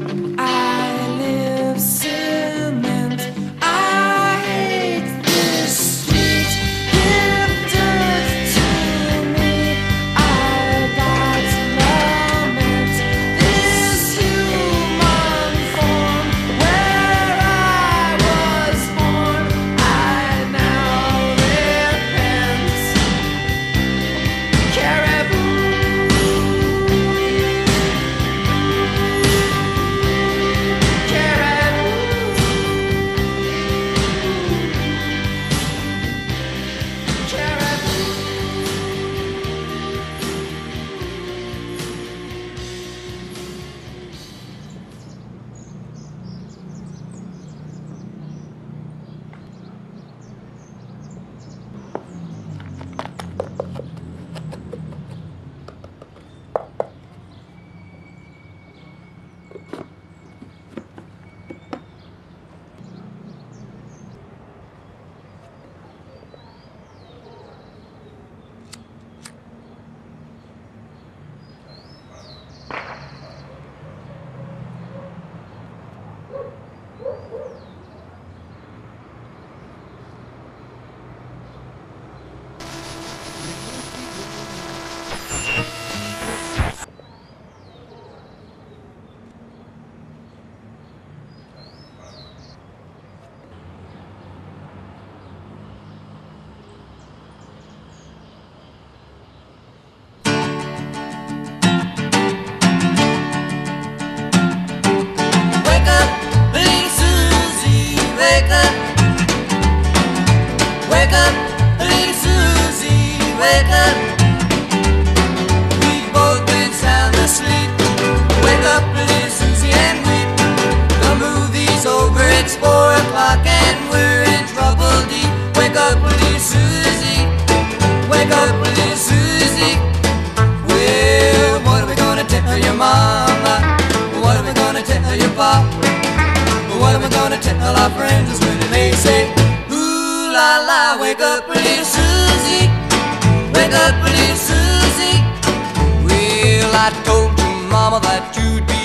I live cement. I hate this street. Give dirt to me. I got lament. This human form where I was born, I now repent. Caribou. Wake up, little Susie, wake up. We've both been sound asleep. Wake up, little Susie, and weep. The movie's over, it's 4 o'clock and we're in trouble deep. Wake up, little Susie, wake up, little Susie. Well, what are we gonna tell your mama? What are we gonna tell your papa? What am I gonna tell our friends when they say, ooh la la, wake up little Susie, wake up little Susie. Well, I told your mama that you'd be